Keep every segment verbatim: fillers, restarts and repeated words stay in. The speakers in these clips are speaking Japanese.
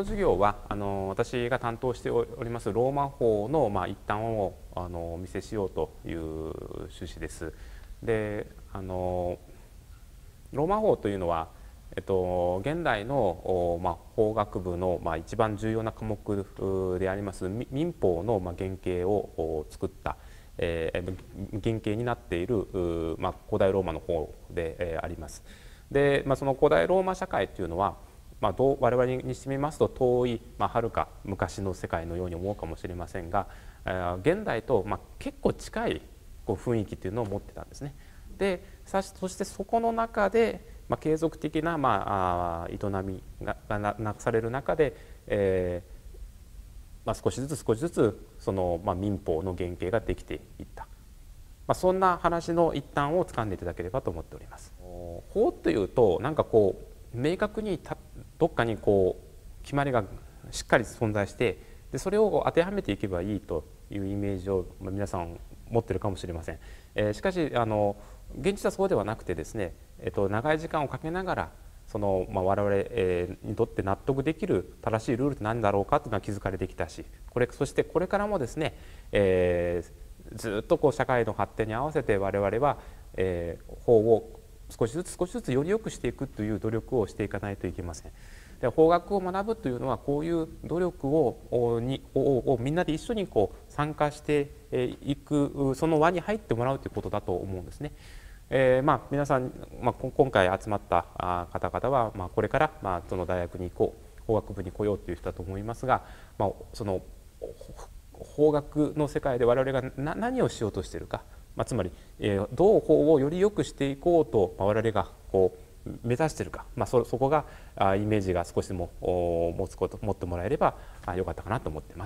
授業はあの私が担当しておりますローマ法の、まあ、一端をあのお見せしようという趣旨です。であのローマ法というのは、えっと、現代の、まあ、法学部の、まあ、一番重要な科目であります民法の、まあ、原型を作った、えー、原型になっている、まあ、古代ローマの法で、えー、あります。で、まあ、その古代ローマ社会というのは、まあ、どう我々にしてみますと遠い、まあ、はるか昔の世界のように思うかもしれませんが、えー、現代と、まあ、結構近いこう雰囲気というのを持ってたんですね。でそしてそこの中で、まあ、継続的な、まあ、営みががなされる中で、えーまあ、少しずつ少しずつその、まあ、民法の原型ができていった、まあ、そんな話の一端を掴んでいただければと思っております。法というとなんかこう明確にたどっかにこう決まりがしっかり存在してでそれを当てはめていけばいいというイメージを、まあ、皆さん持ってるかもしれません。えー、しかしあの現実はそうではなくてですね、えっと、長い時間をかけながらその、まあ、我々、えー、にとって納得できる正しいルールって何だろうかというのは気づかれてきたしこれそしてこれからもですね、えー、ずっとこう社会の発展に合わせて我々は、えー、法を少しずつ少しずつより良くしていくという努力をしていかないといけません。で法学を学ぶというのはこういう努力をにををみんなで一緒にこう参加していくその輪に入ってもらうということだと思うんですね。えーまあ、皆さん、まあ、今回集まった方々は、まあ、これから、まあ、その大学に行こう法学部に来ようという人だと思いますが、まあ、その法学の世界で我々が何をしようとしているか、まあ、つまり、えー、どう法をより良くしていこうと、まあ、我々がこう目指しているか、まあ、そ, そこがイメージが少しでも持つこと持ってもらえればよかったかなと思っています。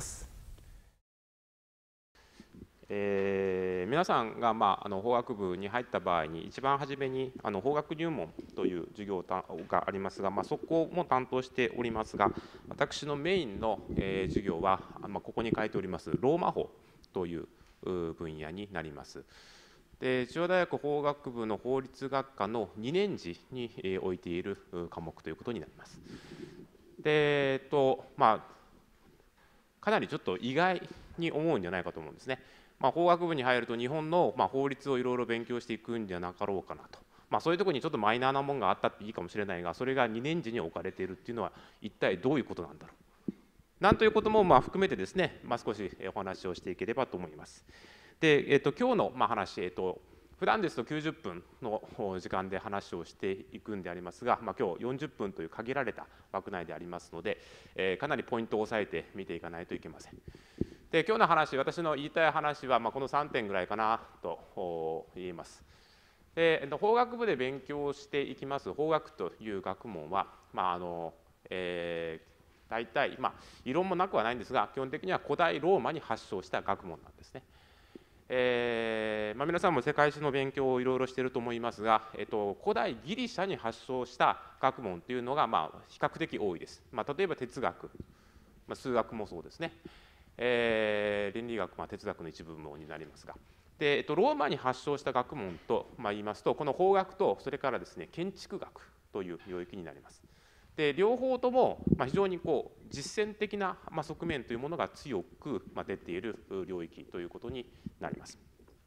えー、皆さんが、まあ、あの法学部に入った場合に一番初めにあの法学入門という授業がありますが、まあ、そこも担当しておりますが私のメインの、えー、授業は、まあ、ここに書いておりますローマ法という分野になります。で中央大学法学部の法律学科のにねん次に置いている科目ということになります。で、えっとまあ、かなりちょっと意外に思うんじゃないかと思うんですね。まあ、法学部に入ると日本の、まあ、法律をいろいろ勉強していくんじゃなかろうかなと、まあ、そういうところにちょっとマイナーなものがあったっていいかもしれないがそれがにねん次に置かれているっていうのは一体どういうことなんだろうなんということもまあ含めてですね、まあ、少しお話をしていければと思います。で、えっと、今日のまあ話、えっと、普段ですときゅうじゅっぷんの時間で話をしていくんでありますが、まあ、今日よんじゅっぷんという限られた枠内でありますので、えー、かなりポイントを押さえて見ていかないといけません。で今日の話私の言いたい話は、まあ、このさんてんぐらいかなと言えます。で法学部で勉強していきます法学という学問は、まああのえー、大体、まあ、異論もなくはないんですが基本的には古代ローマに発祥した学問なんですね。えーまあ、皆さんも世界史の勉強をいろいろしていると思いますが、えっと、古代ギリシャに発祥した学問というのが、まあ、比較的多いです。まあ、例えば哲学、まあ、数学もそうですね。えー、倫理学は哲学の一部門になりますがで、えっと、ローマに発祥した学問と、まあ、言いますとこの法学とそれからですね建築学という領域になります。で両方とも、まあ、非常にこう実践的な、まあ、側面というものが強く、まあ、出ている領域ということになります。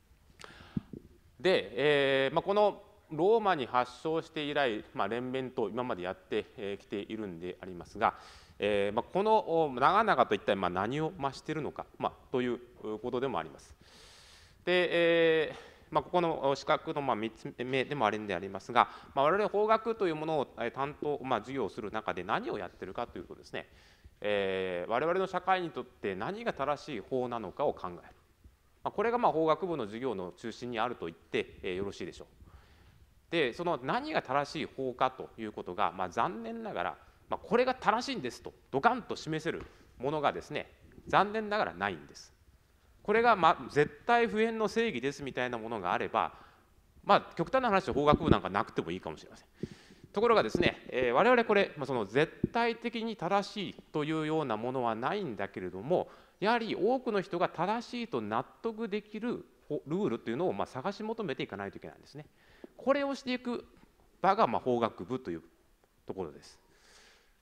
で、えーまあ、このローマに発祥して以来、まあ、連綿と今までやってきているんでありますがえーまあ、この長々と一体まあ何を増しているのか、まあ、ということでもあります。で、えーまあ、ここの資格のまあみっつめでもあるんでありますが、まあ、我々法学というものを担当、まあ、授業をする中で何をやってるかというとですね、えー、我々の社会にとって何が正しい法なのかを考える、まあ、これがまあ法学部の授業の中心にあると言って、えー、よろしいでしょう。でその何が正しい法かということが、まあ、残念ながらまあ、これが正しいんですとドカンと示せるものがですね残念ながらないんです。これが、まあ、絶対不変の正義ですみたいなものがあれば、まあ、極端な話法学部なんかなくてもいいかもしれません。ところがですね、えー、我々これ、まあ、その絶対的に正しいというようなものはないんだけれどもやはり多くの人が正しいと納得できるルールというのをまあ探し求めていかないといけないんですね。これをしていく場がまあ法学部というところです。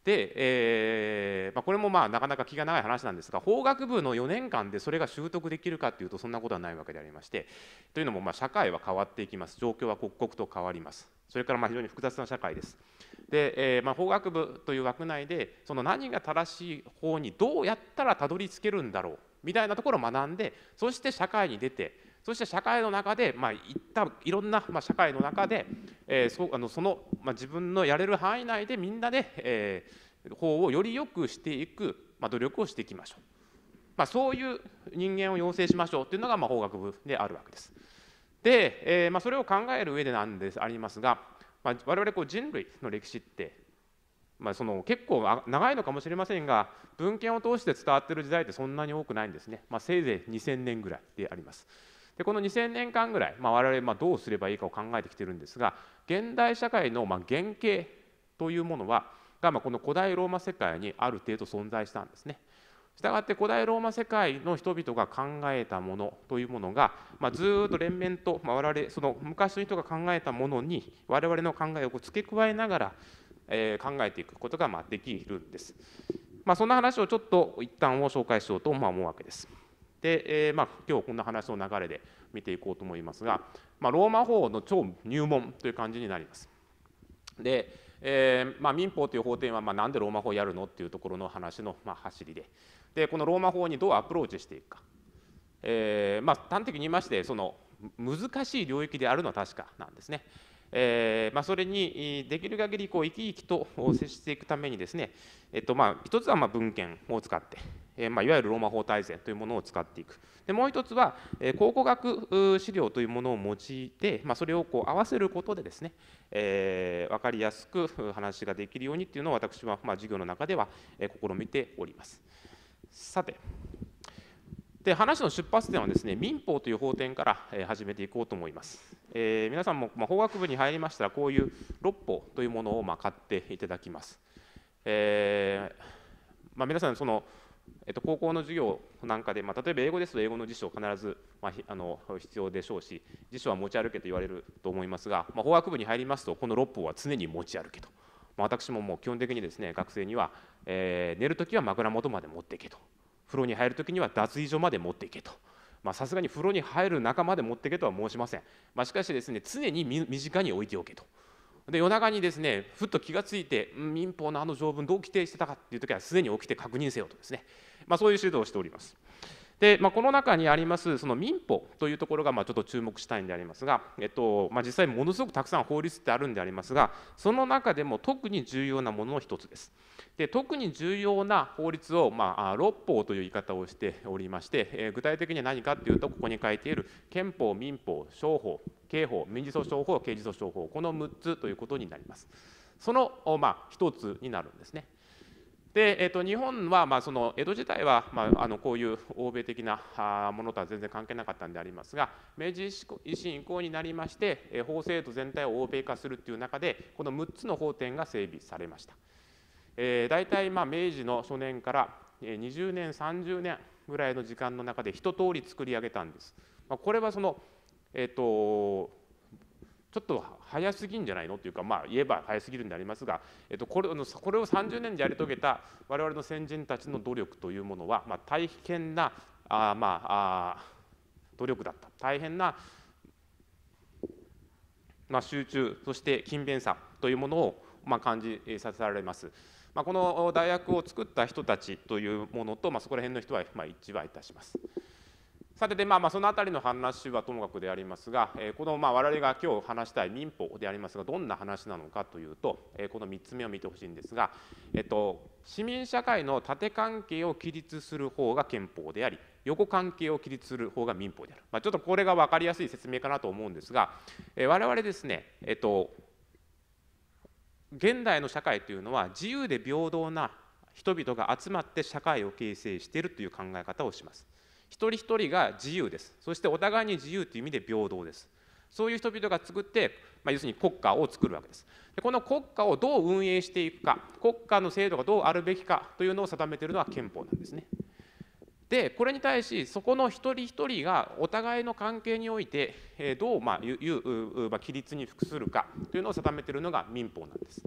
で、えーまあ、これもまあなかなか気が長い話なんですが、法学部のよねんかんでそれが習得できるかというとそんなことはないわけでありまして、というのもまあ社会は変わっていきます。状況は刻々と変わります。それからまあ非常に複雑な社会です。で、えーまあ、法学部という枠内でその何が正しい方にどうやったらたどり着けるんだろうみたいなところを学んで、そして社会に出て、そして社会の中で、まあ、いったいろんな、まあ、社会の中で、えー、そあのその、まあ、自分のやれる範囲内でみんなで、えー、法をより良くしていく、まあ、努力をしていきましょう、まあ、そういう人間を養成しましょうというのが、まあ、法学部であるわけです。で、えーまあ、それを考える上でなんですありますが、まあ、我々こう人類の歴史って、まあ、その結構長いのかもしれませんが、文献を通して伝わっている時代ってそんなに多くないんですね。まあ、せいぜいにせんねんぐらいであります。でこのにせんねんかんぐらい、まあ、我々まあどうすればいいかを考えてきてるんですが、現代社会のまあ原型というものはがまあこの古代ローマ世界にある程度存在したんですね。したがって古代ローマ世界の人々が考えたものというものが、まあ、ずっと連綿と、まあ、我々その昔の人が考えたものに我々の考えを付け加えながら、えー、考えていくことがまあできるんです。まあ、そんな話をちょっと一旦を紹介しようとまあ思うわけです。で、えーまあ、今日こんな話の流れで見ていこうと思いますが、まあ、ローマ法の超入門という感じになります。で、えーまあ、民法という法典はまあなんでローマ法をやるのっていうところの話のまあ走りで、でこのローマ法にどうアプローチしていくか、えーまあ、端的に言いましてその難しい領域であるのは確かなんですね。えーまあ、それにできる限りこう生き生きと接していくためにですね、えっと、まあ一つはまあ文献を使って、えーまあ、いわゆるローマ法大全というものを使っていく。でもう一つは、えー、考古学資料というものを用いて、まあ、それをこう合わせることでですね、えー、分かりやすく話ができるようにっていうのを私はまあ授業の中では試みております。さて、で話の出発点はですね、民法という法典から始めていこうと思います。えー、皆さんもまあ法学部に入りましたら、こういう六法というものをまあ買っていただきます。えーまあ、皆さんその、えっと、高校の授業なんかで、まあ、例えば英語ですと英語の辞書必ず、まあ、あの必要でしょうし、辞書は持ち歩けと言われると思いますが、まあ、法学部に入りますとこの六法は常に持ち歩けと、まあ、私ももう基本的にですね、学生には、えー、寝るときは枕元まで持っていけと、風呂に入るときには脱衣所まで持っていけと、さすがに風呂に入る中まで持っていけとは申しません。まあ、しかしですね、常に身近に置いておけと。で夜中にですね、ふっと気がついて、民法のあの条文どう規定してたかっていうときはすでに起きて確認せよとですね、まあ、そういう指導をしております。で、まあ、この中にありますその民法というところがまあちょっと注目したいんでありますが、えっとまあ、実際ものすごくたくさん法律ってあるんでありますが、その中でも特に重要なものの一つです。で特に重要な法律を、まあ、六法という言い方をしておりまして、えー、具体的には何かというと、ここに書いている憲法、民法、商法、刑法、民事訴訟法、刑事訴訟法、このむっつということになります。その、まあ、一つになるんですね。でえー、と日本はまあその江戸時代はまああのこういう欧米的なものとは全然関係なかったんでありますが、明治維新以降になりまして法制度全体を欧米化するという中で、このむっつの法典が整備されました。えー、大体まあ明治の初年からにじゅうねんさんじゅうねんぐらいの時間の中で一通り作り上げたんです。まあ、これはそのえっ、ー、とちょっと早すぎんじゃないのというか、まあ、言えば早すぎるんでありますが、えっと、これこれをさんじゅうねんでやり遂げた我々の先人たちの努力というものは、まあ、大変なあ、まあ、あ努力だった。大変な、まあ、集中、そして勤勉さというものを、まあ、感じさせられます。まあ、この大学を作った人たちというものと、まあ、そこら辺の人は、まあ、一致はいたします。さてで、まあ、まあそのあたりの話はともかくでありますが、えー、このまあ我々が今日話したい民法でありますが、どんな話なのかというと、えー、このみっつめを見てほしいんですが、えっと、市民社会の縦関係を規律する方が憲法であり、横関係を規律する方が民法である。まあ、ちょっとこれが分かりやすい説明かなと思うんですが、えー、我々ですね、えっと、現代の社会というのは自由で平等な人々が集まって社会を形成しているという考え方をします。一人一人が自由です。そしてお互いに自由という意味で平等です。そういう人々が作って、まあ、要するに国家を作るわけです。でこの国家をどう運営していくか、国家の制度がどうあるべきかというのを定めているのは憲法なんですね。でこれに対し、そこの一人一人がお互いの関係においてどうまあいう、まあ、規律に服するかというのを定めているのが民法なんです。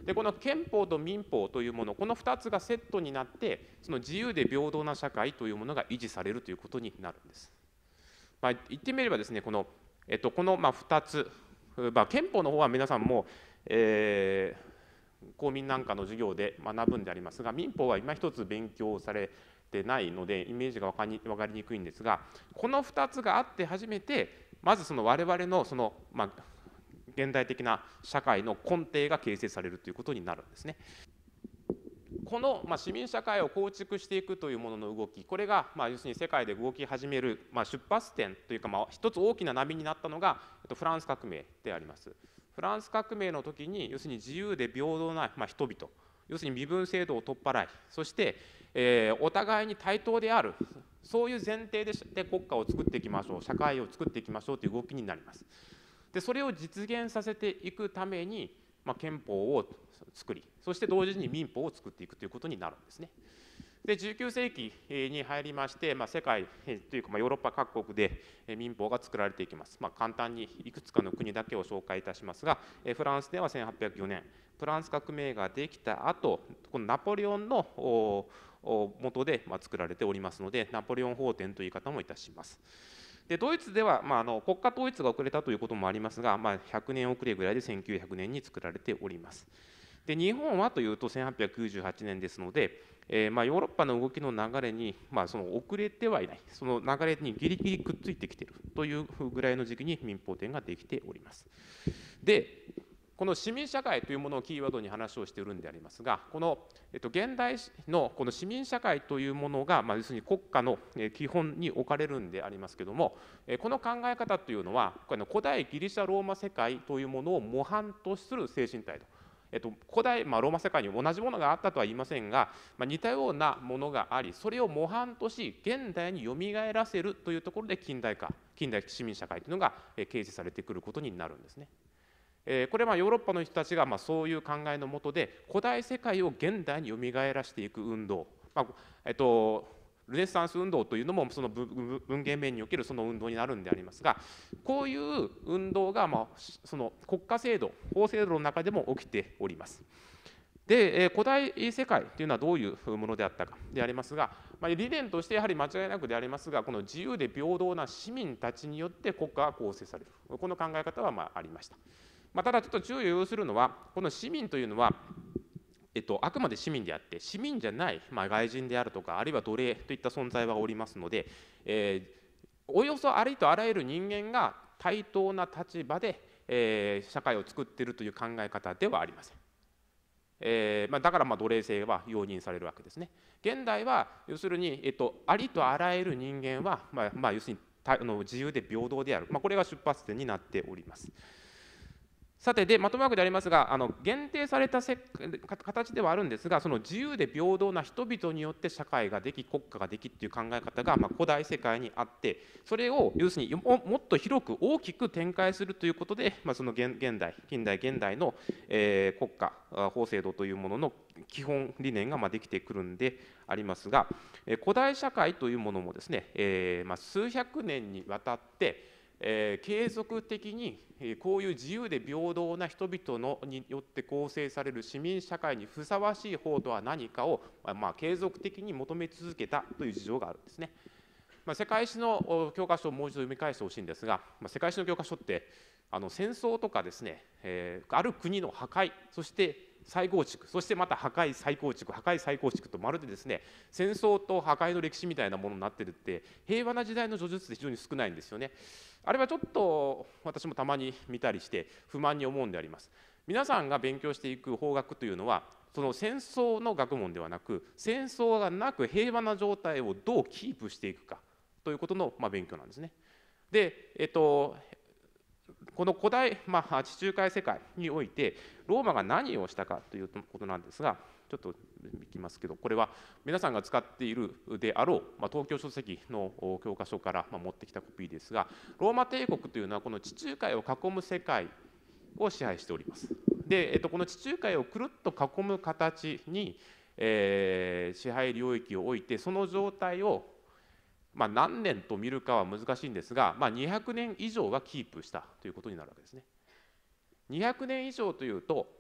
でこの憲法と民法というもの、このふたつがセットになってその自由で平等な社会というものが維持されるということになるんです。まあ、言ってみればですね、この、えっと、このまあふたつ、まあ、憲法の方は皆さんも、えー、公民なんかの授業で学ぶんでありますが、民法は今一つ勉強されてないのでイメージが分かり、分かりにくいんですが、このふたつがあって初めてまずその我々のその、まあ、現代的な社会の根底が形成されるということになるんですね。この、まあ、市民社会を構築していくというものの動き、これが、まあ、要するに世界で動き始める、まあ、出発点というか、まあ、一つ大きな波になったのがフランス革命であります。フランス革命の時に要するに自由で平等な、まあ、人々、要するに身分制度を取っ払い、そして、えー、お互いに対等である、そういう前提で国家を作っていきましょう、社会を作っていきましょうという動きになります。でそれを実現させていくために、まあ、憲法を作り、そして同時に民法を作っていくということになるんですね。でじゅうきゅう世紀に入りまして、まあ、世界というか、まあ、ヨーロッパ各国で民法が作られていきます。まあ、簡単にいくつかの国だけを紹介いたしますが、フランスではせんはっぴゃくよねん、フランス革命ができた後、このナポレオンの元で作られておりますので、ナポレオン法典という言い方もいたします。でドイツでは、まあ、あの国家統一が遅れたということもありますが、まあ、ひゃくねん遅れぐらいでせんきゅうひゃくねんに作られております。で日本はというとせんはっぴゃくきゅうじゅうはちねんですので、えーまあ、ヨーロッパの動きの流れに、まあ、その遅れてはいない、その流れにギリギリくっついてきているというぐらいの時期に民法典ができております。でこの市民社会というものをキーワードに話をしているんでありますが、この、えっと、現代のこの市民社会というものが、まあ、要するに国家の基本に置かれるんでありますけれども、この考え方というのはこの古代ギリシャローマ世界というものを模範とする精神態度、えっと、古代、まあ、ローマ世界に同じものがあったとは言いませんが、まあ、似たようなものがあり、それを模範とし現代によみがえらせるというところで近代化、近代市民社会というのが形成されてくることになるんですね。これはヨーロッパの人たちがまあそういう考えのもとで古代世界を現代によみがえらしていく運動、まあえっと、ルネサンス運動というのもその文芸面におけるその運動になるんでありますが、こういう運動がまあその国家制度、法制度の中でも起きております。で古代世界というのはどういうものであったかでありますが、まあ、理念としてやはり間違いなくでありますが、この自由で平等な市民たちによって国家が構成される、この考え方はまあありました。まあ、ただちょっと注意を要するのは、この市民というのは、えっと、あくまで市民であって市民じゃない、まあ、外人であるとかあるいは奴隷といった存在はおりますので、えー、およそありとあらゆる人間が対等な立場で、えー、社会を作っているという考え方ではありません。えーまあ、だからまあ奴隷制は容認されるわけですね。現代は要するに、えっと、ありとあらゆる人間は、まあまあ、要するにあの自由で平等である、まあ、これが出発点になっております。さてでまとめわけでありますが、あの限定されたせ形ではあるんですが、その自由で平等な人々によって社会ができ国家ができっていう考え方が、まあ、古代世界にあって、それを要するに も, もっと広く大きく展開するということで、まあ、その 現, 現代近代現代の、えー、国家法制度というものの基本理念がまあできてくるんでありますが、えー、古代社会というものもですね、えーまあ、数百年にわたってえー、継続的に、えー、こういう自由で平等な人々のによって構成される市民社会にふさわしい法とは何かを、まあまあ、継続的に求め続けたという事情があるんですね。まあ、世界史の教科書をもう一度読み返してほしいんですが、まあ、世界史の教科書ってあの戦争とかですね、えー、ある国の破壊、そして再構築、そしてまた破壊再構築、破壊再構築とまるでですね、戦争と破壊の歴史みたいなものになってるって、平和な時代の叙述で非常に少ないんですよね。あれはちょっと私もたまに見たりして不満に思うんであります。皆さんが勉強していく法学というのは、その戦争の学問ではなく、戦争がなく平和な状態をどうキープしていくかということの、まあ、勉強なんですね。で、えっとこの古代、まあ、地中海世界においてローマが何をしたかということなんですが、ちょっといきますけど、これは皆さんが使っているであろう、まあ、東京書籍の教科書から持ってきたコピーですが、ローマ帝国というのはこの地中海を囲む世界を支配しております。で、えっと、この地中海をくるっと囲む形に、えー、支配領域を置いて、その状態をまあ、何年と見るかは難しいんですが、まあ、にひゃくねん以上はキープしたということになるわけですね。にひゃくねん以上というと、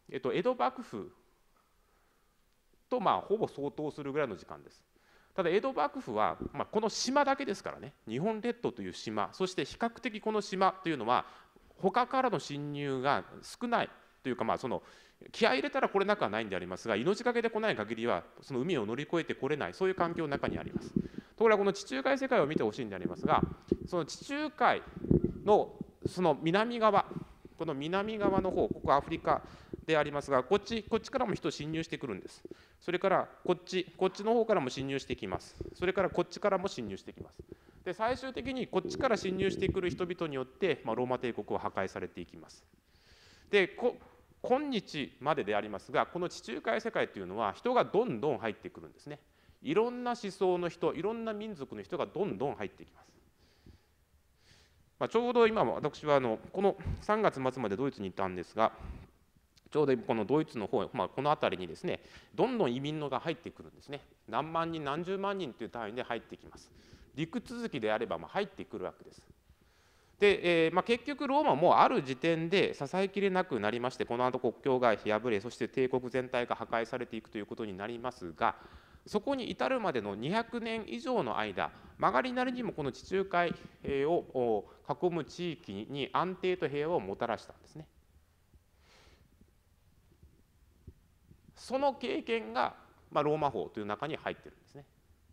えっと、江戸幕府とまあほぼ相当するぐらいの時間です。ただ江戸幕府は、まあ、この島だけですからね、日本列島という島、そして比較的この島というのは他からの侵入が少ないというか、まあその気合い入れたら来れなくはないんでありますが、命がけで来ない限りはその海を乗り越えて来れない、そういう環境の中にあります。ところがこの地中海世界を見てほしいんでありますが、その地中海のその南側、この南側の方、ここアフリカでありますが、こっちこっちからも人侵入してくるんです。それからこっちこっちの方からも侵入してきます。それからこっちからも侵入してきます。で最終的にこっちから侵入してくる人々によって、まあ、ローマ帝国は破壊されていきます。でこ今日まででありますが、この地中海世界というのは人がどんどん入ってくるんですね。いろんな思想の人、いろんな民族の人がどんどん入ってきます。まあ、ちょうど今私はあのこのさんがつ末までドイツに行ったんですが、ちょうどこのドイツの方、まあ、この辺りにですね、どんどん移民のが入ってくるんですね。何万人、何十万人という単位で入ってきます。陸続きであればまあ入ってくるわけです。で、えーまあ、結局ローマもある時点で支えきれなくなりまして、この後国境が破れ、そして帝国全体が破壊されていくということになりますが、そこに至るまでのにひゃくねん以上の間、曲がりなりにもこの地中海を囲む地域に安定と平和をもたらしたんですね。その経験が、まあ、ローマ法という中に入っているんですね。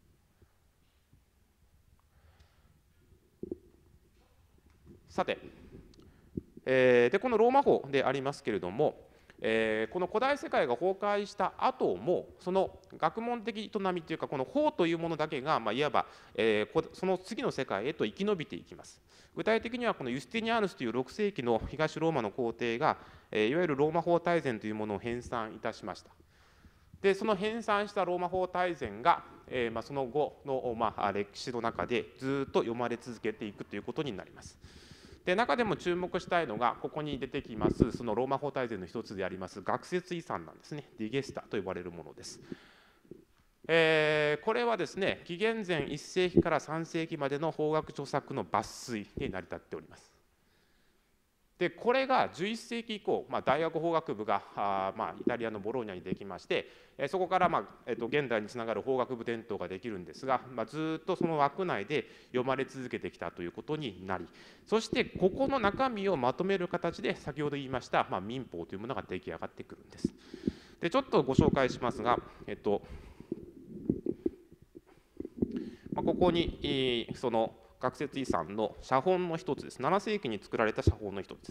さて、えー、でこのローマ法でありますけれども、えー、この古代世界が崩壊した後もその学問的営みというか、この法というものだけが、まあ、いわば、えー、その次の世界へと生き延びていきます。具体的にはこのユスティニアヌスというろくせいきの東ローマの皇帝が、えー、いわゆるローマ法大全というものを編纂いたしました。でその編纂したローマ法大全が、えーまあ、その後の、まあ、歴史の中でずっと読まれ続けていくということになります。で中でも注目したいのが、ここに出てきますそのローマ法大全の一つであります学説遺産なんですね。ディゲスタと呼ばれるものです。えー、これはですね、紀元前いっせいきからさんせいきまでの法学著作の抜粋で成り立っております。でこれがじゅういっせいき以降、まあ、大学法学部があ、まあ、イタリアのボローニャにできまして、えそこから、まあえっと、現代につながる法学部伝統ができるんですが、まあ、ずっとその枠内で読まれ続けてきたということになり、そしてここの中身をまとめる形で先ほど言いました、まあ、民法というものが出来上がってくるんです。でちょっとご紹介しますが、えっとまあ、ここにその学説遺産の写本の一つです。ななせいきに作られた写本の一つです。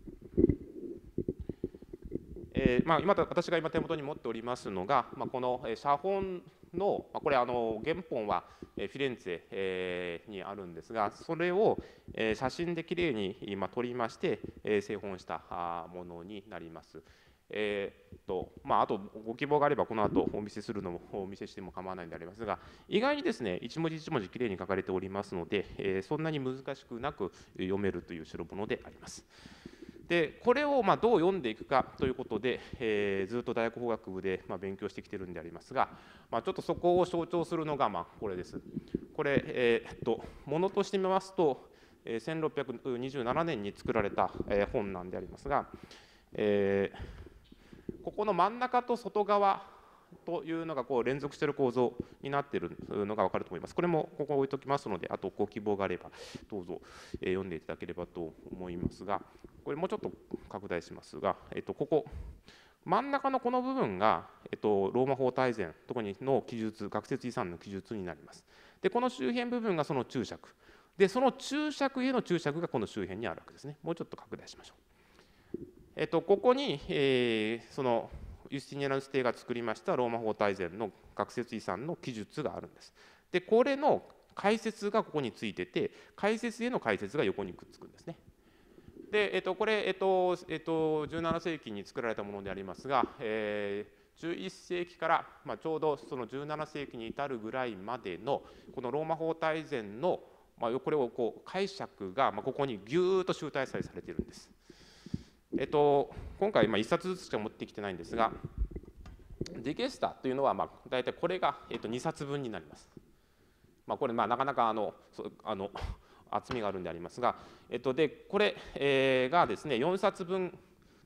えーまあ、今私が今手元に持っておりますのが、まあ、この写本の、これあの原本はフィレンツェにあるんですが、それを写真できれいに今撮りまして製本したものになります。えーっとまあ、あとご希望があればこの後お見せするのもお見せしても構わないんでありますが、意外にですね一文字一文字きれいに書かれておりますので、えー、そんなに難しくなく読めるという代物であります。でこれをまあどう読んでいくかということで、えー、ずっと大学法学部でまあ勉強してきてるんでありますが、まあ、ちょっとそこを象徴するのがまあこれです。これ、えー、っとものとしてみますとせんろっぴゃくにじゅうななねんに作られた本なんでありますが、えーここの真ん中と外側というのがこう連続している構造になっているのが分かると思います。これもここ置いときますので、あとご希望があればどうぞ読んでいただければと思いますが、これもうちょっと拡大しますが、えっと、ここ真ん中のこの部分が、えっと、ローマ法大全特にの記述、学説遺産の記述になります。でこの周辺部分がその注釈で、その注釈への注釈がこの周辺にあるわけですね。もうちょっと拡大しましょう。えっと、ここに、えー、そのユスティニアヌス帝が作りましたローマ法大全の学説遺産の記述があるんです。でこれの解説がここについてて、解説への解説が横にくっつくんですね。で、えっと、これ、えっとえっと、じゅうななせいきに作られたものでありますが、えー、じゅういっせいきから、まあ、ちょうどそのじゅうななせいきに至るぐらいまでのこのローマ法大全の、まあ、これをこう解釈が、まあ、ここにぎゅーっと集大成されているんです。えっと、今回いっさつずつしか持ってきてないんですが、ディゲスタというのはまあ大体これがにさつぶんになります。まあ、これまあなかなかあのあの厚みがあるんでありますが、えっと、でこれがですねよんさつぶん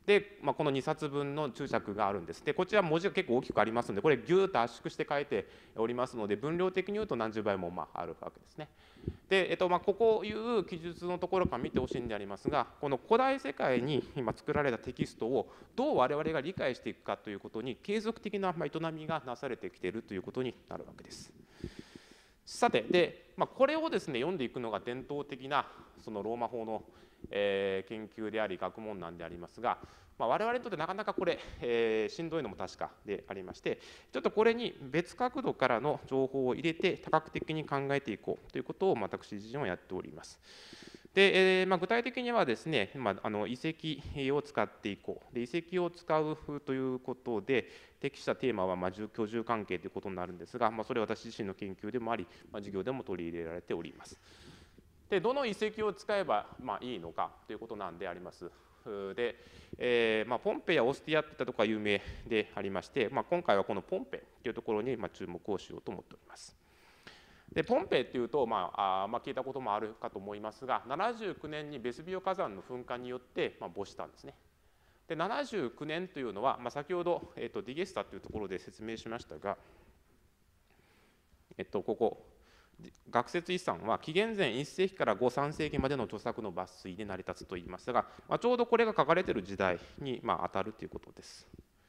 で、まあ、このにさつぶんの注釈があるんです。で、こちら文字が結構大きくありますので、これぎゅーっと圧縮して書いておりますので、分量的に言うと何十倍もまああるわけですね。で、えっとまあ、ここいう記述のところから見てほしいんでありますが、この古代世界に今作られたテキストをどう我々が理解していくかということに継続的な営みがなされてきているということになるわけです。さて、で、まあ、これをですね読んでいくのが伝統的なそのローマ法の、えー、研究であり学問なんでありますが、まあ、我々にとってなかなかこれ、えー、しんどいのも確かでありまして、ちょっとこれに別角度からの情報を入れて多角的に考えていこうということを私自身はやっております。で、えーまあ、具体的にはですね、まあ、あの遺跡を使っていこう。で、遺跡を使うということで、適したテーマはまあ居住関係ということになるんですが、まあ、それは私自身の研究でもあり、まあ、授業でも取り入れられております。で、どの遺跡を使えばまあいいのかということなんであります。で、えーまあ、ポンペやオスティアといったところが有名でありまして、まあ、今回はこのポンペというところにまあ注目をしようと思っております。でポンペイっていうと、まああまあ、聞いたこともあるかと思いますが、ななじゅうきゅうねんにベスビオ火山の噴火によって、まあ、没したんですね。でななじゅうきゅうねんというのは、まあ、先ほど、えっと、ディゲスタというところで説明しましたが、えっと、ここ学説遺産は紀元前いっせいきからご、さんせいきまでの著作の抜粋で成り立つといいますが、まあ、ちょうどこれが書かれている時代に、まあ、当たるということです。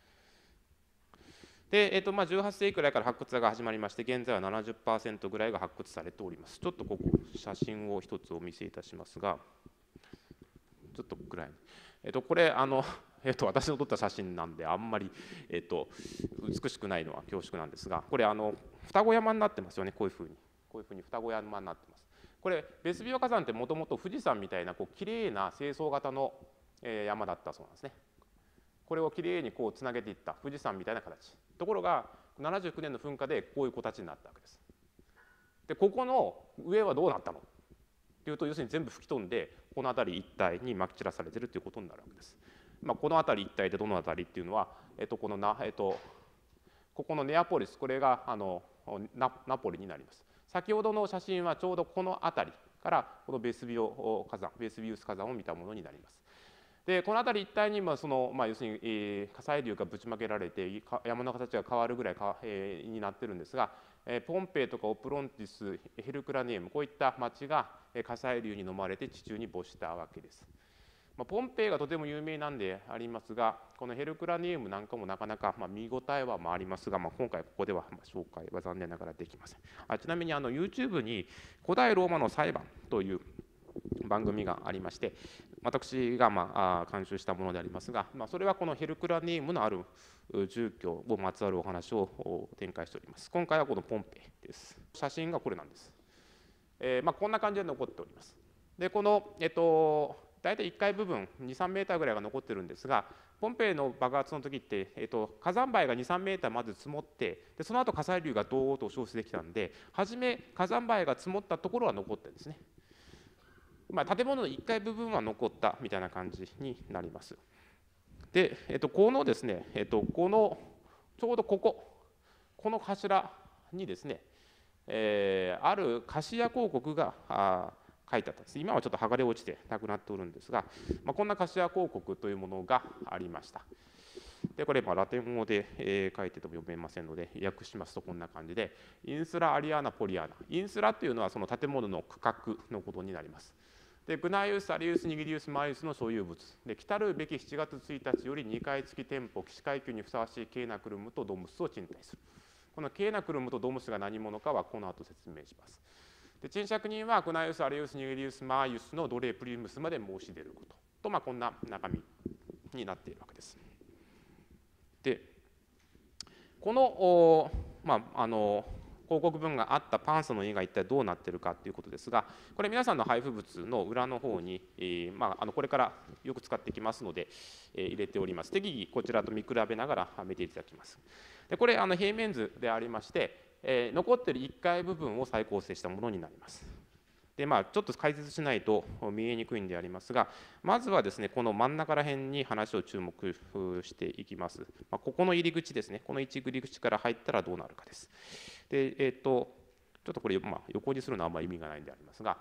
で、えっとまあ、じゅうはっせいきくらいから発掘が始まりまして、現在は ななじゅっパーセント ぐらいが発掘されております。ちょっとここ、写真を一つお見せいたしますが、ちょっとぐらい、えっと、これあの、えっと、私の撮った写真なんで、あんまり、えっと、美しくないのは恐縮なんですが、これあの、双子山になってますよね、こういうふうに。こういうふうに双子山になってます。これ、ベスビオ火山ってもともと富士山みたいなこう綺麗な清掃型の山だったそうなんですね。これをきれいにこうつなげていった富士山みたいな形。ところがななじゅうきゅうねんの噴火でこういう形になったわけです。でここの上はどうなったのっていうと、要するに全部吹き飛んでこの辺り一帯にまき散らされてるということになるわけです。まあ、この辺り一帯でどの辺りっていうのは、えっと、このな、えっと、ここのネアポリス、これがあの ナ, ナポリになります。先ほどの写真はちょうどこの辺りからこのベスビオ火山、ベスビウス火山を見たものになります。でこの辺り一帯にもその、まあ、要するに、えー、火砕流がぶちまけられて山の形が変わるぐらいか、えー、になってるんですが、えー、ポンペイとかオプロンティス、ヘルクラネウム、こういった町が火砕流に飲まれて地中に没したわけです。まあ、ポンペイがとても有名なんでありますが、このヘルクラネウムなんかもなかなか、まあ、見応えはありますが、まあ、今回ここではまあ紹介は残念ながらできません。あちなみにあの YouTube に古代ローマの裁判という番組がありまして、私がまあ監修したものでありますが、まあ、それはこのヘルクラネウムのある住居をまつわるお話を展開しております。今回はこのポンペイです。写真がこれなんです。えーまあ、こんな感じで残っております。でこの、えっと、大体いっかい部分に、さんメーターぐらいが残ってるんですが、ポンペイの爆発の時って、えっと、火山灰がに、さんメーターまず積もって、でその後火砕流がドーッと押し寄せてきたんで、初め火山灰が積もったところは残ってるんですね。まあ、建物のいっかい部分は残ったみたいな感じになります。で、えっと、このですね、えっと、このちょうどここ、この柱にですね、えー、ある菓子屋広告があ書いてあったんです。今はちょっと剥がれ落ちてなくなっておるんですが、まあ、こんな菓子屋広告というものがありました。でこれまあラテン語で、えー、書いてても読めませんので訳しますとこんな感じで、インスラアリアーナポリアーナ、インスラというのはその建物の区画のことになります。でグナイウス、アリウス、ニギリウス、マイウスの所有物で、来たるべきしちがつついたちよりにかい付き店舗、起死回休にふさわしいケーナクルムとドムスを賃貸する。このケーナクルムとドムスが何者かはこの後説明します。で賃借人はグナイウス、アリウス、ニギリウス、マイウスの奴隷プリムスまで申し出ることと、まあ、こんな中身になっているわけです。でこの、まあ、あの広告文があったパンスの家が一体どうなっているかということですが、これ皆さんの配布物の裏の方に、えーまあ、あのこれからよく使ってきますので、えー、入れております。適宜こちらと見比べながら見ていただきます。でこれあの平面図でありまして、えー、残っているいっかい部分を再構成したものになります。でまあ、ちょっと解説しないと見えにくいんでありますが、まずはですね、この真ん中ら辺に話を注目していきます。まあ、ここの入り口ですね、この一入り口から入ったらどうなるかです。で、えー、とちょっとこれ、まあ、横にするのはあんまり意味がないんでありますが、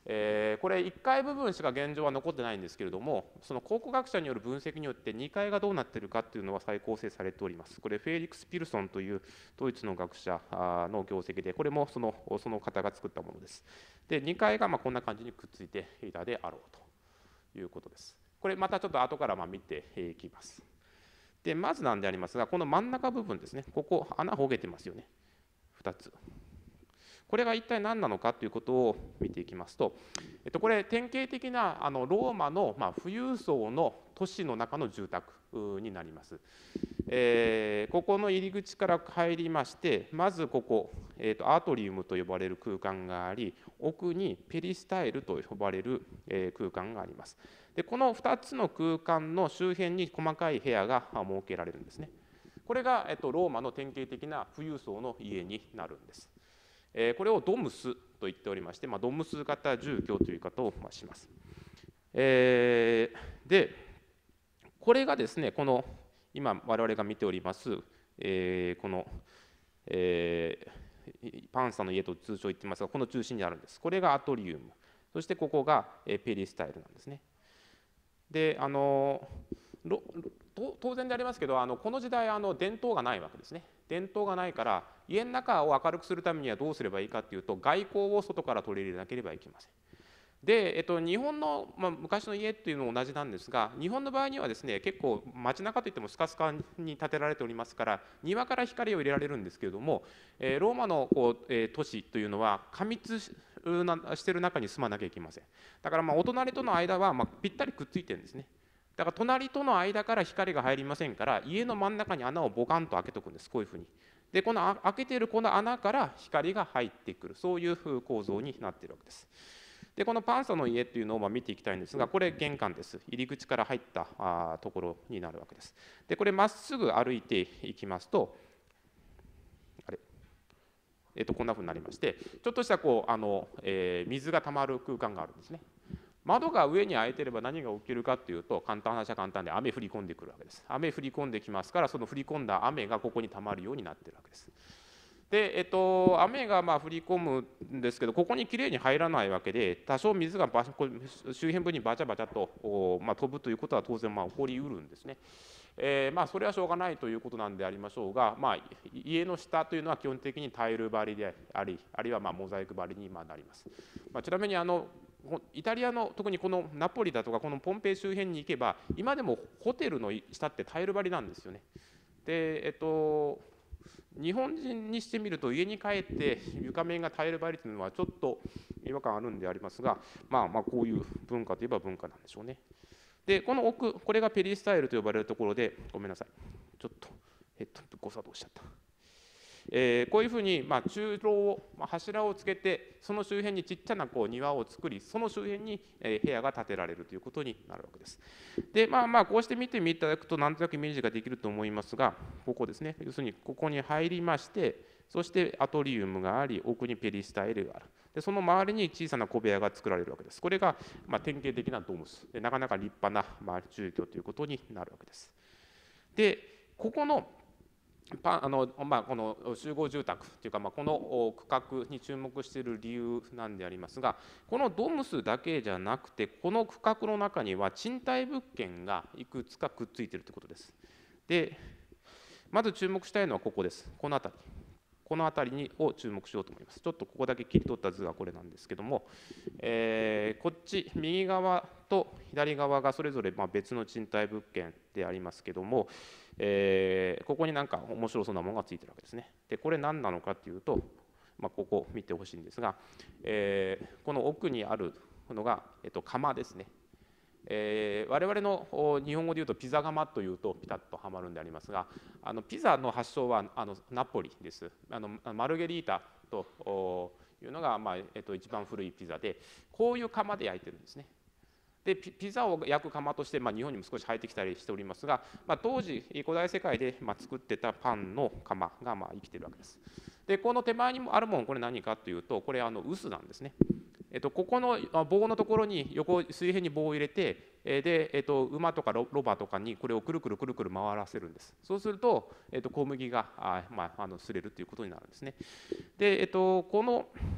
えー、これいっかい部分しか現状は残ってないんですけれども、その考古学者による分析によってにかいがどうなっているかっていうのは再構成されております。これフェリックス・ピルソンというドイツの学者の業績で、これもそのその方が作ったものです。でにかいがまあこんな感じにくっついていたであろうということです。これまたちょっと後からまあ見ていきます。でまずなんでありますが、この真ん中部分ですね、ここ穴ほげてますよね、ふたつ。これが一体何なのかということを見ていきますと、えっと、これ典型的なあのローマのまあ富裕層の都市の中の住宅になります。えー、ここの入り口から入りまして、まずここ、えー、とアートリウムと呼ばれる空間があり、奥にペリスタイルと呼ばれる、えー、空間があります。でこのふたつの空間の周辺に細かい部屋が設けられるんですね。これが、えっと、ローマの典型的な富裕層の家になるんです。これをドムスと言っておりまして、まあ、ドムス型住居という言い方をします。えー、でこれがですね、この今我々が見ております、えー、この、えー、パンサの家と通称言ってますが、この中心にあるんです。これがアトリウム、そしてここがペリスタイルなんですね。であの当然でありますけど、あのこの時代あの電灯がないわけですね。電灯がないから、家の中を明るくするためにはどうすればいいかというと、外光を外から取り入れなければいけません。で、えっと、日本の、まあ、昔の家っていうのも同じなんですが、日本の場合にはですね、結構街中といってもスカスカに建てられておりますから、庭から光を入れられるんですけれども、えー、ローマのこう、えー、都市というのは過密してる中に住まなきゃいけません。だからまあお隣との間はまあぴったりくっついてるんですね。だから隣との間から光が入りませんから、家の真ん中に穴をボカンと開けておくんです、こういうふうに。でこの開けているこの穴から光が入ってくる、そういう構造になっているわけです。でこのパンサの家っていうのをまあ見ていきたいんですが、これ玄関です。入り口から入ったあところになるわけです。でこれまっすぐ歩いていきますと、あれ、えっとこんなふうになりまして、ちょっとしたこうあの、えー、水がたまる空間があるんですね。窓が上に開いていれば何が起きるかというと、簡単な話は簡単で、雨降り込んでくるわけです。雨降り込んできますから、その降り込んだ雨がここにたまるようになっているわけです。で、えっと、雨がまあ降り込むんですけど、ここにきれいに入らないわけで、多少水がバ周辺部にバチャバチャと、まあ、飛ぶということは当然まあ起こりうるんですね。えー、まあそれはしょうがないということなんでありましょうが、まあ、家の下というのは基本的にタイル張りであり、あるいはまあモザイク張りにまあなります。まあ、ちなみにあのイタリアの特にこのナポリだとかこのポンペイ周辺に行けば、今でもホテルの下ってタイル張りなんですよね。で、えっと日本人にしてみると、家に帰って床面がタイル張りというのはちょっと違和感あるんでありますが、まあまあこういう文化といえば文化なんでしょうね。でこの奥、これがペリスタイルと呼ばれるところで、ごめんなさい、ちょっとヘッド誤作動しちゃった。えー、こういうふうに、まあ、中廊を、まあ、柱をつけて、その周辺にちっちゃなこう庭を作り、その周辺に、えー、部屋が建てられるということになるわけです。で、まあまあ、こうして見ていただくと、なんとなくイメージができると思いますが、ここですね、要するにここに入りまして、そしてアトリウムがあり、奥にペリスタイルがある。でその周りに小さな小部屋が作られるわけです。これが、まあ、典型的なドームスで、なかなか立派な、まあ、住居ということになるわけです。で、ここのパあのまあ、この集合住宅というか、まあ、この区画に注目している理由なんでありますが、このドムスだけじゃなくて、この区画の中には賃貸物件がいくつかくっついているということです。で、まず注目したいのはここです。この辺り。この辺りにを注目しようと思います。ちょっとここだけ切り取った図がこれなんですけども、えー、こっち右側と左側がそれぞれまあ別の賃貸物件でありますけども、えー、ここになんか面白そうなものがついてるわけですね。でこれ何なのかというと、まあ、ここ見てほしいんですが、えー、この奥にあるのが、えっと、窯ですね。えー、我々の日本語でいうとピザ窯というとピタッとはまるんでありますが、あのピザの発祥はあのナポリです。あのマルゲリータというのが、まあえっと、一番古いピザで、こういう窯で焼いてるんですね。でピザを焼く窯として、まあ、日本にも少し入ってきたりしておりますが、まあ、当時古代世界で、まあ、作ってたパンの窯が、まあ、生きてるわけです。でこの手前にもあるもの、これ何かというと、これあの臼なんですね。えっと、ここの棒のところに横水平に棒を入れて、で、えっと、馬とかロバとかにこれをくるくるくるくる回らせるんです。そうすると、えっと、小麦があ、まあ、あのすれるということになるんですね。で、えっと、この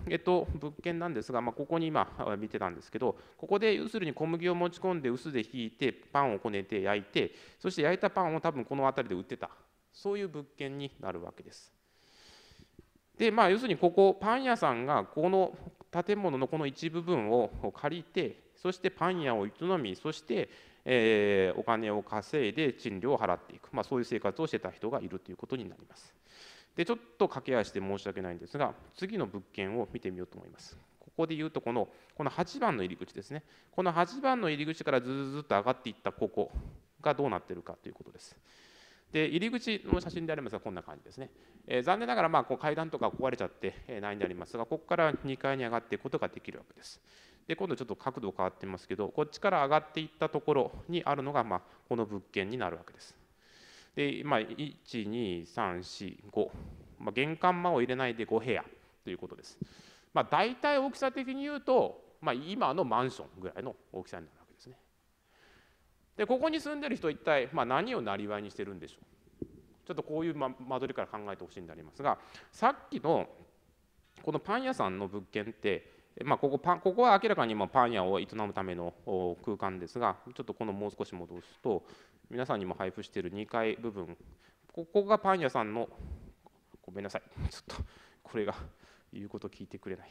えっと、物件なんですが、まあ、ここに今見てたんですけど、ここで要するに小麦を持ち込んで臼でひいてパンをこねて焼いて、そして焼いたパンを多分この辺りで売ってた、そういう物件になるわけです。でまあ、要するにここパン屋さんがこの建物のこの一部分を借りて、そしてパン屋を営み、そして、えー、お金を稼いで賃料を払っていく、まあ、そういう生活をしてた人がいるということになります。でちょっと駆け足で申し訳ないんですが、次の物件を見てみようと思います。ここで言うとこの、このはちばんの入り口ですね。このはちばんの入り口からずずっと上がっていったここがどうなっているかということです。で入り口の写真でありますが、こんな感じですね。えー、残念ながらまあこう階段とか壊れちゃってないんでありますが、ここからにかいに上がっていくことができるわけです。で今度ちょっと角度変わってますけど、こっちから上がっていったところにあるのがまあこの物件になるわけです。でまあ、いち、に、さん、よん、ご、まあ、玄関間を入れないでごへやということです。まあ、大体大きさ的に言うと、まあ、今のマンションぐらいの大きさになるわけですね。でここに住んでる人一体、まあ、何をなりわいにしてるんでしょう。ちょっとこういう間取りから考えてほしいんでありますが、さっきのこのパン屋さんの物件って、まあ、ここパンここは明らかにもパン屋を営むための空間ですが、ちょっとこのもう少し戻すと、皆さんにも配布しているにかい部分、ここがパン屋さんの、ごめんなさい、ちょっとこれが言うこと聞いてくれない。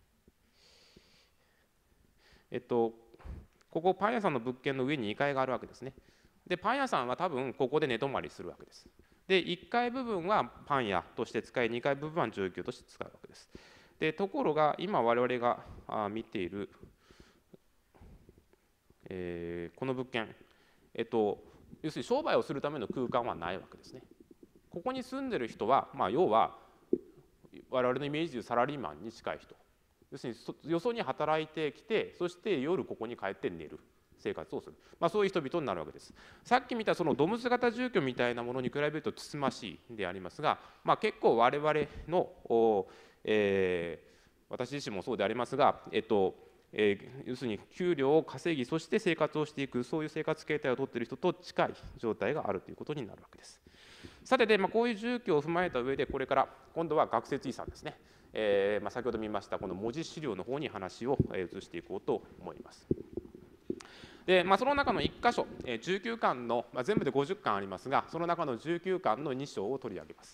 えっと、ここパン屋さんの物件の上ににかいがあるわけですね。で、パン屋さんは多分ここで寝泊まりするわけです。で、いっかい部分はパン屋として使い、にかい部分は住居として使うわけです。で、ところが今我々が見ている、えー、この物件、えっと、要するに商売をするための空間はないわけですね。ここに住んでる人は、まあ、要は我々のイメージでいうサラリーマンに近い人、要するによそに働いてきて、そして夜ここに帰って寝る生活をする、まあ、そういう人々になるわけです。さっき見たそのドムス型住居みたいなものに比べるとつつましいでありますが、まあ、結構我々の、えー、私自身もそうでありますが、えっとえー、要するに給料を稼ぎ、そして生活をしていく、そういう生活形態をとっている人と近い状態があるということになるわけです。さてで、まあ、こういう住居を踏まえた上で、これから今度は学説遺産ですね、えーまあ、先ほど見ましたこの文字資料の方に話を移していこうと思います。でまあ、その中のいっかしょ、じゅうきゅうかんの、まあ、全部でごじゅっかんありますが、その中のじゅうきゅうかんのに章を取り上げます。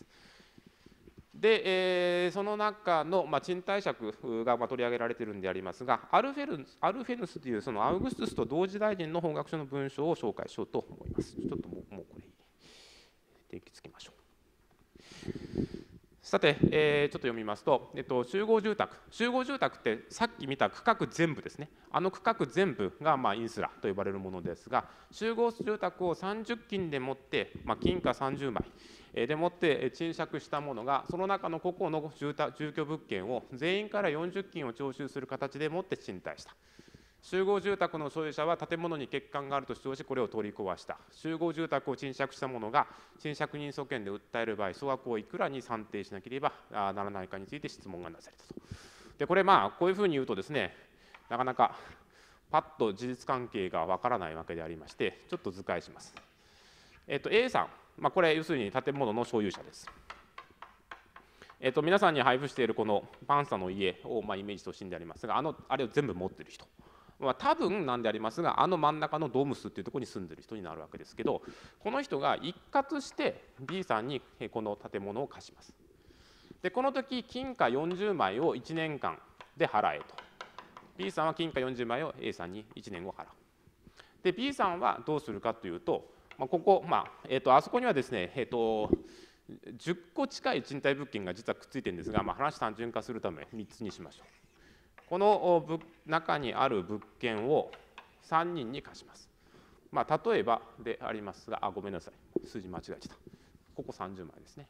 で、えー、その中の、まあ、賃貸借がまあ取り上げられているんでありますが、アルフェルアルフェヌスというそのアウグストゥスと同時代人の法学書の文章を紹介しようと思います。ちょっともうもうこれ電気つけましょう。さて、えー、ちょっと読みますと、えっと、集合住宅集合住宅ってさっき見た区画全部ですね、あの区画全部がまあインスラと呼ばれるものですが、集合住宅をさんじゅっきんでもって、まあ、金貨さんじゅうまいでもって賃借したものが、その中の個々の住宅住居物件を全員からよんじゅっきんを徴収する形でもって賃貸した。集合住宅の所有者は建物に欠陥があると主張し、これを取り壊した。集合住宅を賃借した者が賃借人訴権で訴える場合、総額をいくらに算定しなければならないかについて質問がなされたと。でこれまあこういうふうに言うとですね、なかなかパッと事実関係がわからないわけでありまして、ちょっと図解します。えっと A さん、まあ、これ要するに建物の所有者です。えっと皆さんに配布しているこのパンサの家をまあイメージとしてんでありますが、あのあれを全部持っている人。まあ、多分なんでありますが、あの真ん中のドームスっていうところに住んでる人になるわけですけど、この人が一括して B さんにこの建物を貸します。でこの時金貨よんじゅうまいをいちねんかんで払えと。B さんは金貨よんじゅうまいを A さんにいちねんご払う。で B さんはどうするかというと、まあ、ここ、まあえー、とあそこにはですね、えー、とじゅっこ近い賃貸物件が実はくっついてるんですが、まあ、話単純化するためみっつにしましょう。この中にある物件をさんにんに貸します。まあ、例えばでありますが、あ、ごめんなさい、数字間違えちゃった。ここさんじゅうまいですね。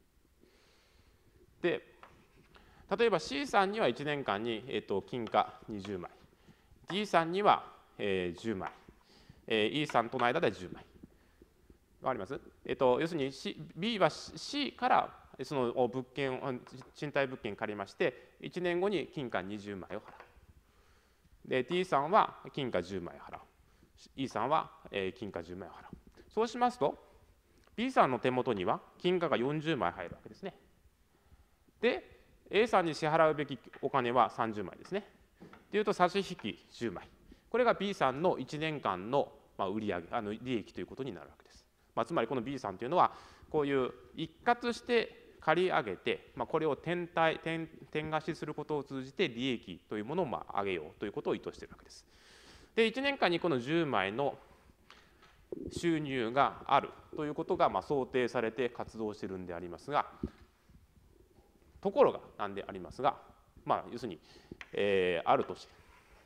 で、例えば C さんにはいちねんかんに、えー、と金貨にじゅうまい、D さんには、えー、じゅうまい、えー、E さんとの間でじゅうまい。わかります？えー、と要するに C B は C からその物件を賃貸物件借りまして、いちねんごに金貨にじゅうまいを払う。で D さんは金貨じゅうまい払う。E さんは金貨じゅうまいを払う。そうしますと B さんの手元には金貨がよんじゅうまい入るわけですね。で A さんに支払うべきお金はさんじゅうまいですね。というと差し引きじゅうまい。これが B さんのいちねんかんの売上あの利益ということになるわけです。まあ、つまりこの B さんというのはこういう一括して借り上げて、まあ、これを転貸転転貸しすることを通じて利益というものをまあ上げようということを意図しているわけです。でいちねんかんにこのじゅうまいの収入があるということがまあ想定されて活動しているんでありますが、ところがなんでありますが、まあ、要するに、えー、ある年、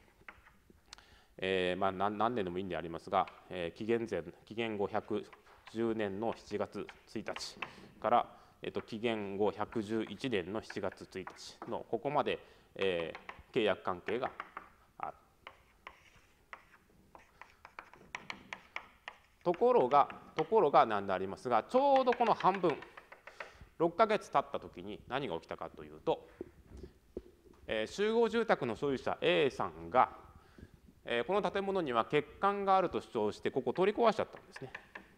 えーまあ、何, 何年でもいいんでありますが、えー、紀元前紀元後ひゃくじゅうねんのしちがつついたちから、えー、と紀元後ひゃくじゅういちねんのしちがつついたちのここまで、えー、契約関係がある。ところがところがなんでありますが、ちょうどこの半分ろっかげつ経った時に何が起きたかというと、えー、集合住宅の所有者 A さんが、えー、この建物には欠陥があると主張してここを取り壊しちゃったんですね。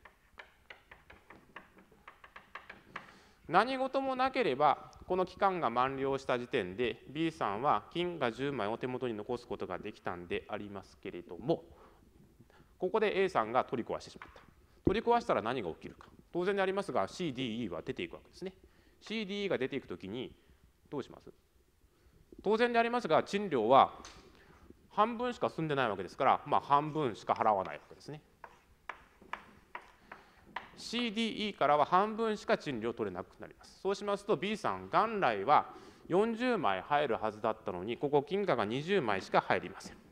何事もなければこの期間が満了した時点で B さんは金貨じゅうまいを手元に残すことができたんでありますけれども、ここで A さんが取り壊してしまった。取り壊したら何が起きるか。当然でありますが シーディーイー は出ていくわけですね。シーディーイー が出ていくときにどうします？当然でありますが賃料は半分しか済んでないわけですから、まあ、半分しか払わないわけですね。シーディーイー からは半分しか賃料を取れなくなります。そうしますと B さん元来はよんじゅうまい入るはずだったのにここ金貨がにじゅうまいしか入りません。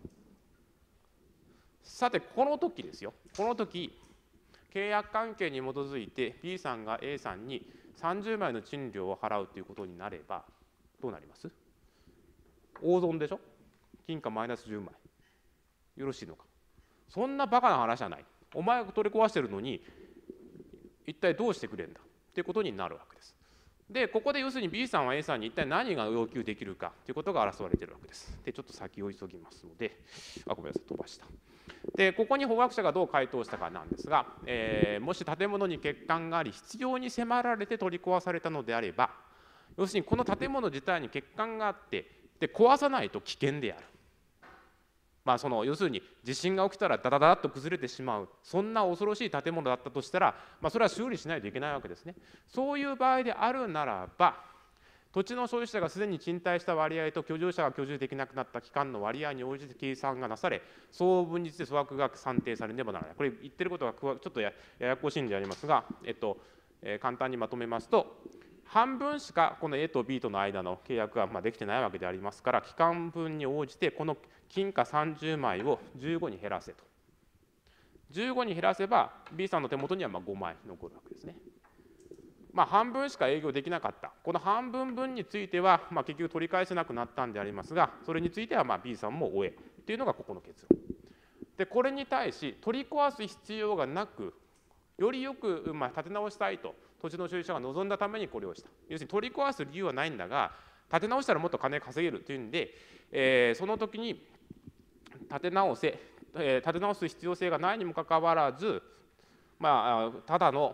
さてこの時ですよ、この時契約関係に基づいて B さんが A さんにさんじゅうまいの賃料を払うということになればどうなります？大損でしょ。金貨マイナスじゅうまい。よろしいのか。そんなバカな話じゃない。お前が取り壊してるのに一体どうしてくれんだということになるわけです。でここで要するに B さんは A さんに一体何が要求できるかということが争われているわけです。でちょっと先を急ぎますので、あごめんなさい飛ばした。でここに法学者がどう回答したかなんですが、えー、もし建物に欠陥があり必要に迫られて取り壊されたのであれば、要するにこの建物自体に欠陥があってで壊さないと危険である。まあ、その要するに地震が起きたらダダダッと崩れてしまう、そんな恐ろしい建物だったとしたら、まあ、それは修理しないといけないわけですね。そういう場合であるならば土地の所有者がすでに賃貸した割合と居住者が居住できなくなった期間の割合に応じて計算がなされ総分率で粗額が算定されねばならない。これ言ってることがちょっと や, ややこしいんでありますが、えっとえー、簡単にまとめますと、半分しかこの A と B との間の契約がまあできてないわけでありますから、期間分に応じてこの金貨さんじゅうまいをじゅうごに減らせと。じゅうごに減らせば B さんの手元にはまあごまい残るわけですね。まあ、半分しか営業できなかった。この半分分についてはまあ結局取り返せなくなったんでありますが、それについてはまあ B さんも終えというのがここの結論。でこれに対し取り壊す必要がなく、よりよくまあ建て直したいと土地の所有者が望んだためにこれをした。要するに取り壊す理由はないんだが、建て直したらもっと金稼げるというんで、えー、その時に建て直せ、えー、建て直す必要性がないにもかかわらず、まあ、ただの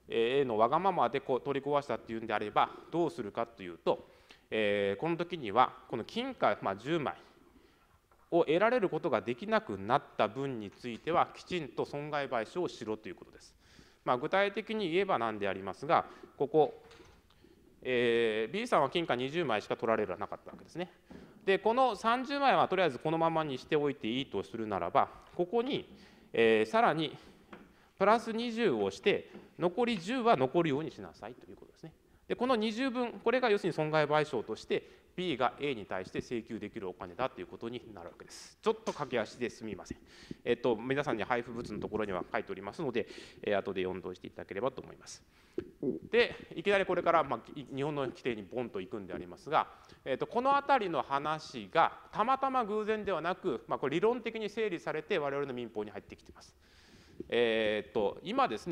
A のわがままでこう取り壊したっていうんであればどうするかというと、えー、この時にはこの金貨、まあ、じゅうまいを得られることができなくなった分についてはきちんと損害賠償をしろということです。まあ、具体的に言えばなんでありますが、ここ、えー、B さんは金貨にじゅうまいしか取られなかったわけですね。でこのさんじゅうまいはとりあえずこのままにしておいていいとするならば、ここに、えー、さらにプラスにじゅうをして残りじゅうは残るようにしなさいということですね。でこのにじゅうぶん、これが要するに損害賠償として B が A に対して請求できるお金だということになるわけです。ちょっと駆け足ですみません。えっと、皆さんに配布物のところには書いておりますので、えー、後で読んどいていただければと思います。でいきなりこれから、まあ、日本の規定にボンといくんでありますが、えっと、この辺りの話がたまたま偶然ではなく、まあ、これ理論的に整理されて我々の民法に入ってきています。えー、っと今ですね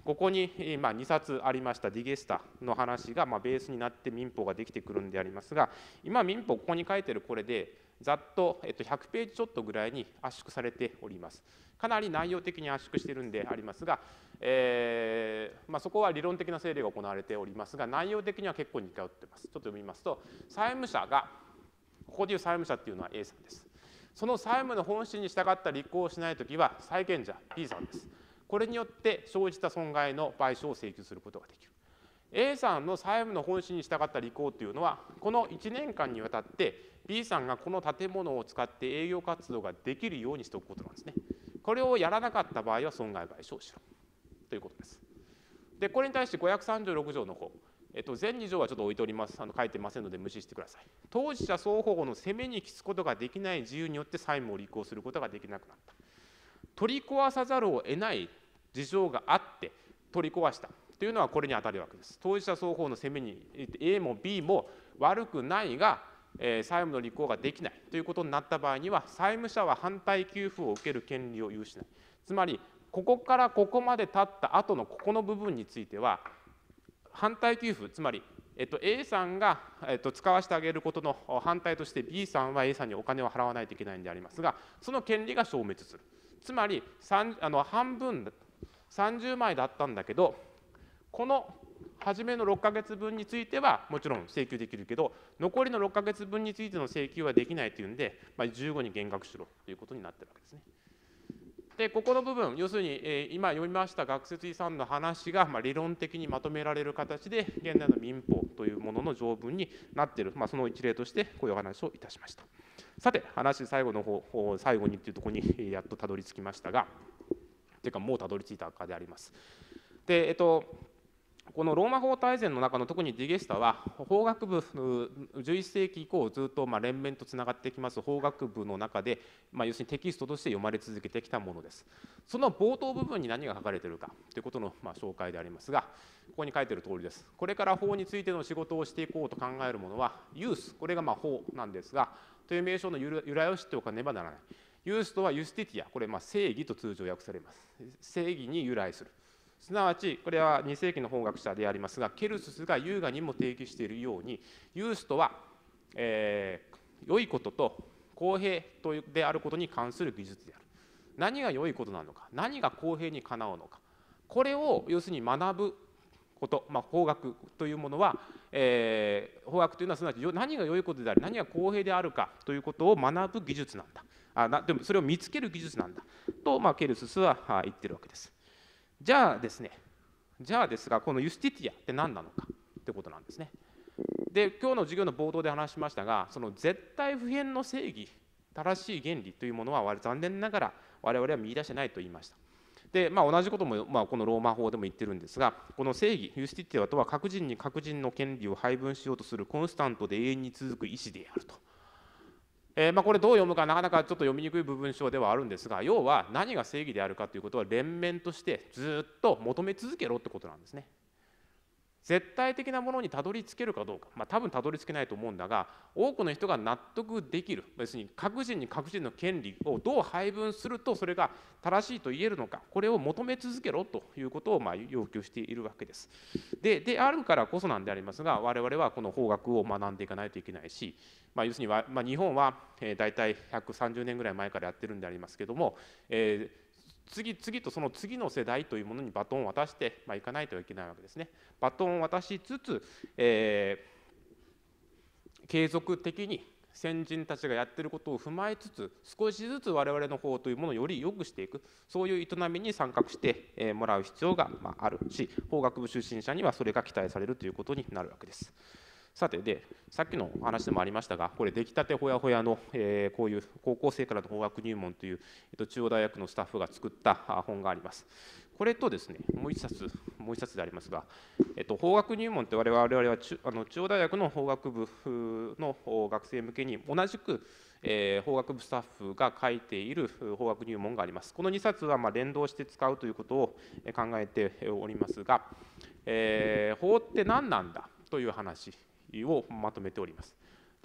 ここにまあにさつありましたディゲスタの話がまあベースになって民法ができてくるんでありますが、今民法ここに書いてるこれでざっとひゃくページちょっとぐらいに圧縮されております。かなり内容的に圧縮しているんでありますが、えーまあ、そこは理論的な整理が行われておりますが、内容的には結構似通っています。ちょっと読みますと、債務者が、ここでいう債務者っていうのは A さんです。その債務の本心に従った履行をしないときは債権者 B さんです。これによって生じた損害の賠償を請求することができる。A さんの債務の本心に従った履行というのは、このいちねんかんにわたって B さんがこの建物を使って営業活動ができるようにしておくことなんですね。これをやらなかった場合は損害賠償をしろということです。で、これに対してごひゃくさんじゅうろく条の方、えっと、前に条はちょっと置いております。あの書いてませんので無視してください。当事者双方の責めに帰すことができない自由によって債務を履行することができなくなった。取り壊さざるを得ない事情があって取り壊したというのはこれに当たるわけです。当事者双方の責めに A も B も悪くないが、えー、債務の履行ができないということになった場合には、債務者は反対給付を受ける権利を有しない。つまりここからここまで経った後のここの部分については反対給付、つまり、えっと、A さんが、えっと、使わせてあげることの反対として B さんは A さんにお金を払わないといけないんでありますが、その権利が消滅する。つまりあの半分さんじゅうまいだったんだけど、この初めのろっかげつぶんについてはもちろん請求できるけど、残りのろっかげつぶんについての請求はできないというんで、まあ、じゅうごに減額しろということになっているわけですね。で、ここの部分、要するに、えー、今読みました学説遺産の話が、まあ、理論的にまとめられる形で、現在の民法というものの条文になっている、まあ、その一例としてこういうお話をいたしました。さて、話最後の方、最後にというところにやっとたどり着きましたが、というかもうたどり着いたかであります。で、えっとこのローマ法大全の中の特にディゲスタは法学部じゅういっせいき以降ずっとまあ連綿とつながってきます法学部の中で、まあ、要するにテキストとして読まれ続けてきたものです。その冒頭部分に何が書かれているかということのまあ紹介でありますが、ここに書いている通りです。これから法についての仕事をしていこうと考えるものはユース、これがまあ法なんですが、という名称の由来を知っておかねばならない。ユースとはユスティティア、これまあ正義と通常訳されます。正義に由来する。すなわちこれはにせいきの法学者でありますが、ケルススが優雅にも提起しているように、ユースとは、えー、良いことと公平とであることに関する技術である。何が良いことなのか、何が公平にかなうのか、これを要するに学ぶこと、まあ、法学というものは、えー、法学というのはすなわち何が良いことである、何が公平であるかということを学ぶ技術なんだ。あなでもそれを見つける技術なんだと、まあ、ケルススは言ってるわけです。じゃあですね、じゃあですが、このユスティティアって何なのかってことなんですね。で、今日の授業の冒頭で話しましたが、その絶対不変の正義、正しい原理というものは残念ながら我々は見出してないと言いました。で、まあ、同じことも、まあ、このローマ法でも言ってるんですが、この正義、ユスティティアとは各人に各人の権利を配分しようとするコンスタントで永遠に続く意思であると。えーまあ、これどう読むかなかなかちょっと読みにくい部分章ではあるんですが、要は何が正義であるかということは連綿としてずっと求め続けろってことなんですね。絶対的なものにたどり着けるかどうか、まあ、多分たどり着けないと思うんだが、多くの人が納得できる、別に各人に各人の権利をどう配分するとそれが正しいと言えるのか、これを求め続けろということをまあ要求しているわけです。で、であるからこそなんでありますが、我々はこの法学を学んでいかないといけないし、まあ、要するには、まあ、日本は大体ひゃくさんじゅうねんぐらい前からやってるんでありますけども、えー次々とその次の世代というものにバトンを渡していかないといけないわけですね。バトンを渡しつつ、えー、継続的に先人たちがやってることを踏まえつつ、少しずつ我々の方というものをより良くしていく、そういう営みに参画してもらう必要があるし、法学部出身者にはそれが期待されるということになるわけです。さて、でさっきの話でもありましたが、これ出来たてほやほやの、えー、こういう高校生からの法学入門という、えっと、中央大学のスタッフが作った本があります。これとですね、もう一冊、もう一冊でありますが、えっと、法学入門って我々は中あの中央大学の法学部の学生向けに同じく、えー、法学部スタッフが書いている法学入門があります。このにさつはまあ連動して使うということを考えておりますが、えー、法って何なんだという話をまとめております。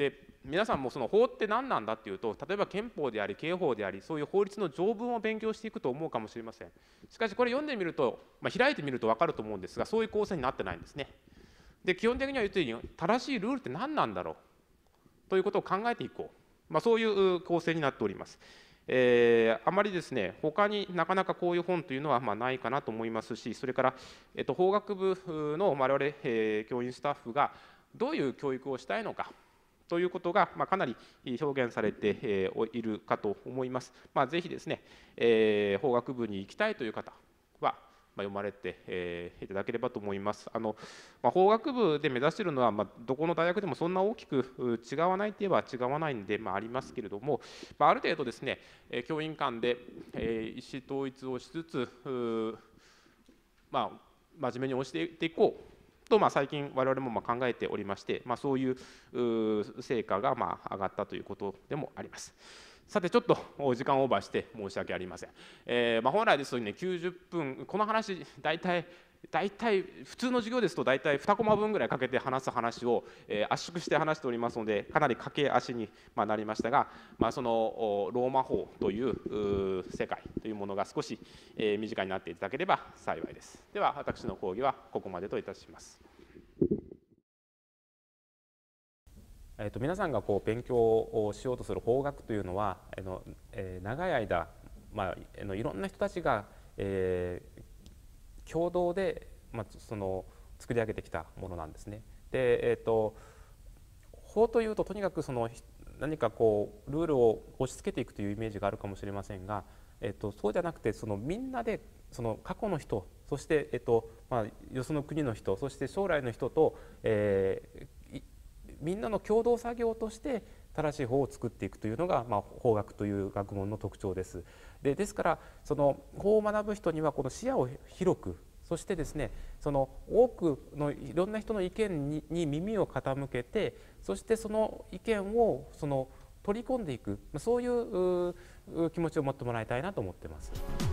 で皆さんもその法って何なんだっていうと、例えば憲法であり刑法であり、そういう法律の条文を勉強していくと思うかもしれません。しかしこれ読んでみると、まあ、開いてみると分かると思うんですが、そういう構成になってないんですね。で基本的には言ったように、正しいルールって何なんだろうということを考えていこう、まあ、そういう構成になっております。えー、あまりですね、他になかなかこういう本というのはまあないかなと思いますし、それから、えっと、法学部の我々、えー、教員スタッフがどういう教育をしたいのかということが、まあ、かなり表現されているかと思います。まあ、ぜひですね、えー、法学部に行きたいという方は、まあ、読まれて、えー、いただければと思います。あの、まあ、法学部で目指しているのは、まあ、どこの大学でもそんな大きく違わないといえば違わないんで、まあ、ありますけれども、まあ、ある程度ですね、教員間で、えー、意思統一をしつつ、まあ、真面目に教えていこうと、まあ、最近我々もまあ考えておりまして、まあ、そういう成果がまあ上がったということでもあります。さてちょっと時間オーバーして申し訳ありません。えーまあ、本来ですとねきゅうじゅっぷん、この話大体大体普通の授業ですと大体にコマ分ぐらいかけて話す話を、えー、圧縮して話しておりますので、かなり駆け足にまあなりましたが、まあ、そのローマ法という世界というものが少し、えー、身近になっていただければ幸いです。では私の講義はここまでといたします。えー、と皆さんがこう勉強をしようとする法学というのは、あのえー、長い間、まあ、あのいろんな人たちが、えー、共同で、まあ、その作り上げてきたものなんですね。で、えー、と法というととにかくその何かこうルールを押し付けていくというイメージがあるかもしれませんが、えー、とそうじゃなくて、そのみんなでその過去の人、そして、えーとまあ、よその国の人、そして将来の人と、えーみんなの共同作業として正しい法を作っていくというのが、まあ、法学という学問の特徴です。で、ですからその法を学ぶ人にはこの視野を広く、そしてですね、その多くのいろんな人の意見 に, に耳を傾けて、そしてその意見をその取り込んでいく、そういう気持ちを持ってもらいたいなと思っています。